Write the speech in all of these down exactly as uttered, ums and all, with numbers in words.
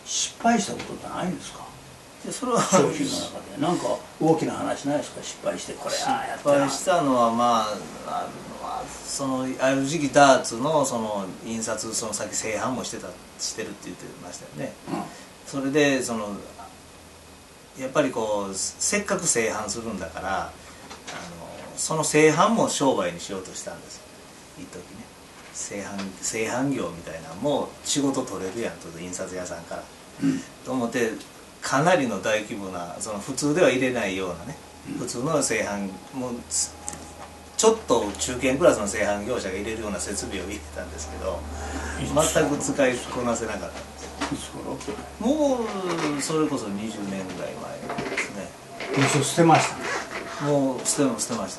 失敗したことってないんですか？ でそれは商品の中でなんか大きな話ないですか？失敗してこれああやって失敗したのはまああるのはそのある時期ダーツのその印刷その先製版もしてたしてるって言ってましたよね、うん、それでそのやっぱりこうせっかく製版するんだからあのその製版も商売にしようとしたんですよ一時ね。製版製版業みたいなのも仕事取れるやんと印刷屋さんから、うん、と思ってかなりの大規模なその普通では入れないようなね、うん、普通の製版もちょっと中堅クラスの製版業者が入れるような設備を入れたんですけど全く使いこなせなかったんです。もうそれこそにじゅうねんぐらい前ですね。 一応捨てました。 もう捨ても捨てました。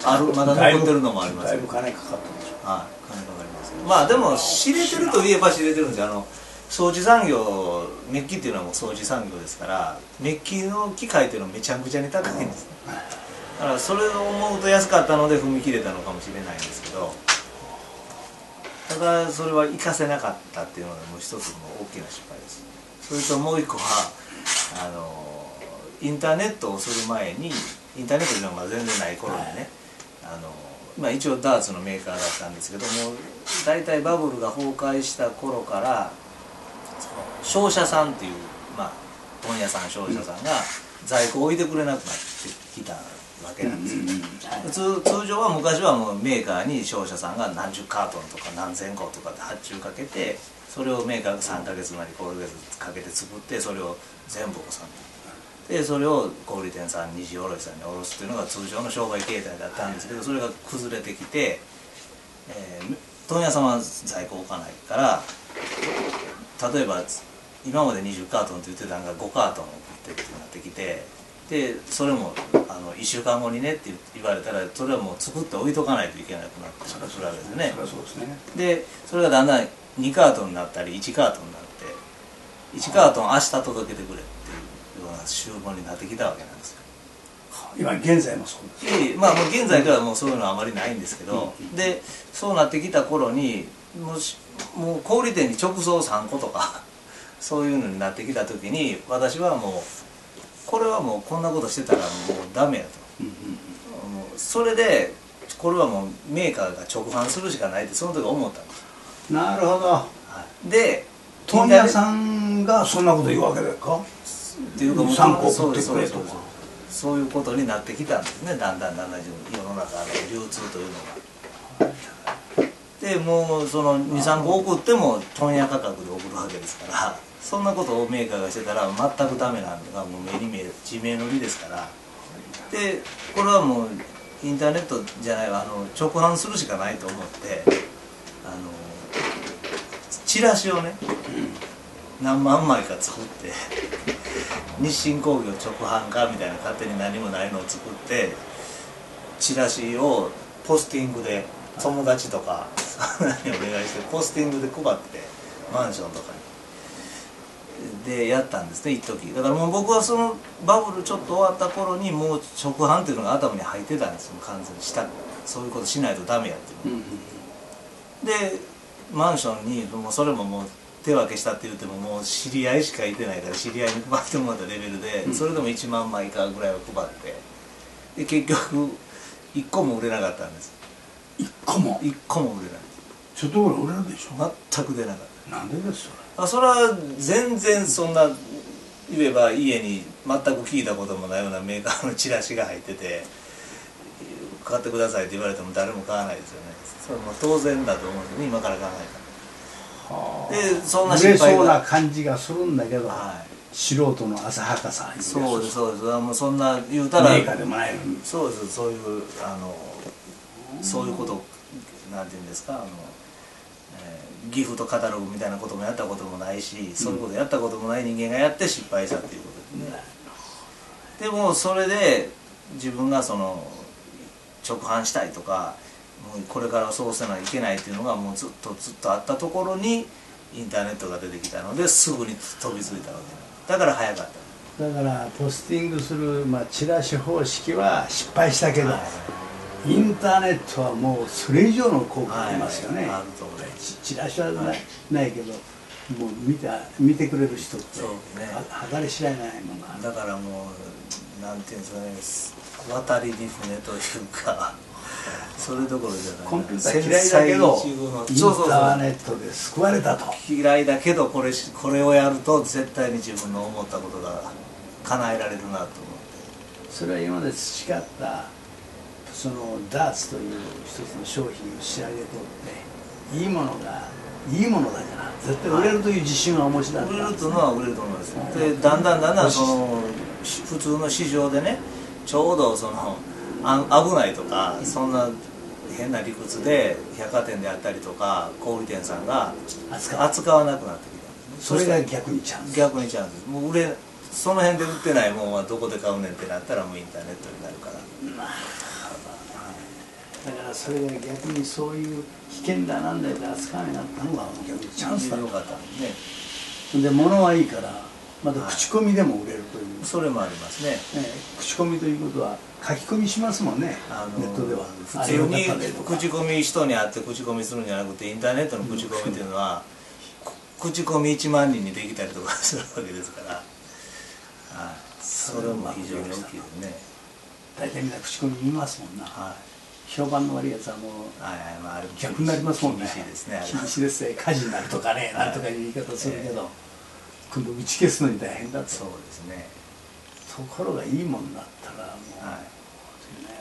あるまだ残ってるのもあります。 だいぶ金かかったんでしょう。 はい、金かかりますけど。まあでも知れてるといえば知れてるんですよ。あの掃除産業、メッキっていうのはもう掃除産業ですから、メッキの機械っていうのはめちゃくちゃに高いんですね。だからそれを思うと安かったので踏み切れたのかもしれないんですけど、ただそれは活かせなかったっていうのがもう一つの大きな失敗です。それともう一個はあのインターネットをする前に、インターネットというのがまあ全然ない頃にね、あのまあ、一応ダーツのメーカーだったんですけども、大体バブルが崩壊した頃からその商社さんっていう、まあ、問屋さん商社さんが在庫を置いてくれなくなってきたわけなんですよね。通, 通常は昔はもうメーカーに商社さんが何十カートンとか何千個とかで発注かけて、それをメーカーがさんかげつなりごかげつかけて作って、それを全部納めて、でそれを小売店さん、二次卸さんに卸すっていうのが通常の商売形態だったんですけど、それが崩れてきて、えー、問屋さんは在庫置かないから、例えば今までにじゅうカートンって言ってたのがごカートン送ってってなってきて、でそれもあのいっしゅうかんごにねって言われたら、それはもう作って置いとかないといけなくなってくるわけですよね。でそれがだんだんにカートンになったりいちカートンになって、いちカートン明日届けてくれっていうような注文になってきたわけなんですよ。 今現在もそうです。 ええ、まあもう現在ではもうそういうのはあまりないんですけど、うん、でそうなってきた頃にもう、もう小売店に直送さんことかそういうのになってきた時に、私はもうこれはもうこんなことしてたらもうダメやと、うんうんうん、もうそれでこれはもうメーカーが直販するしかないってその時思ったんです。 なるほど、はい、 で問屋さんがそんなこと言うわけですかっていうか、もうさんこ送ってくれとか、 そういうことになってきたんですね。だんだんだんだん世の中の流通というのが。でもうそのにさんこ送っても問屋価格で送るわけですから、そんなことをメーカーがしてたら全くダメなのがもう目に見える自明の理ですから。でこれはもうインターネットじゃないわ、あの直販するしかないと思って、あのチラシをね何万枚か作って日清工業直販かみたいな勝手に何もないのを作って、チラシをポスティングで友達とかそんなにお願いしてポスティングで配って、マンションとかにでやったんですね一時。だからもう僕はそのバブルちょっと終わった頃にもう直販っていうのが頭に入ってたんですよ、完全にした。そういうことしないとダメやっていうの、うん、でマンションにもうそれももう手分けしたって言ってももう知り合いしかいてないから、知り合いに配ってもらったレベルで、うん、それでもいちまんまいかぐらいは配って、で結局いっこも売れなかったんです。 いっこもいっこも売れない。 ちょっとぐらい売れるでしょ。 全く出なかった。 なんでですそれ。 あ、それは全然そんな言えば家に全く聞いたこともないようなメーカーのチラシが入ってて、買ってくださいって言われても誰も買わないですよね。それも当然だと思うんですね、今から考えたら。でそんな失敗が売れそうな感じがするんだけど、はい、素人の浅はかさ。 そうですそうです。もうそんな言うたらメーカーでもないのに。 そうです。そういうあのそういうことなんていうんですか、あの、えー、ギフトカタログみたいなこともやったこともないし、そういうことやったこともない人間がやって失敗したっていうことですね。でもそれで自分がその直販したいとか、もうこれからそうせないといけないっていうのがもうずっとずっとあったところにインターネットが出てきたので、すぐに飛びついたわけだから早かった。 だからポスティングする、まあ、チラシ方式は失敗したけど、はい、インターネットはもうそれ以上の効果がありますよね。チラシはない、ないけどもう見て見てくれる人ってそうね計り知れないもんがだからもうなんていうんですかね渡りに船というかそれどころじゃないコンピューター嫌いだけど繊細一遇のインそうそうターそうネットで救われたと。 嫌いだけどこれしこれをやると絶対に自分の思ったことが叶えられるなと思ってそれは今まで培ったそのダーツという一つの商品を仕上げとっていいものがいいものだから絶対売れるという自信はお持ちだったん売れるですね。 というのは売れると思いますでだんだんだんだんそのし普通の市場でねちょうどそのあ危ないとかそんな変な理屈で百貨店であったりとか小売店さんが扱う扱わなくなってきたんですねそれが逆にチャンス。 逆にチャンスもう売れその辺で売ってないもんはどこで買うねんってなったらもうインターネットになるからだからそれが逆にそういう危険だなんだよって扱わなくなったのが逆にチャンスだよかったねで物はいいからまた口コミでも売れるという、 それもありますねね、口コミということは書き込みしますもんね、 あのネットでは普通に口コミ人に会って口コミするんじゃなくてインターネットの口コミっていうのは、うん、口コミいちまんにんにできたりとかするわけですから、はい、それも非常に大きいですね大体みんな口コミ見ますもんな、 はい、 評判の悪いやつはもう、はいはいまあ、あれ逆になりますもんね厳しいですね厳しいですね火事になるとかね、はい、なんとかいう言い方するけど、えー、今度打ち消すのに大変だとそうですねところがいいもんだったらもう、はいね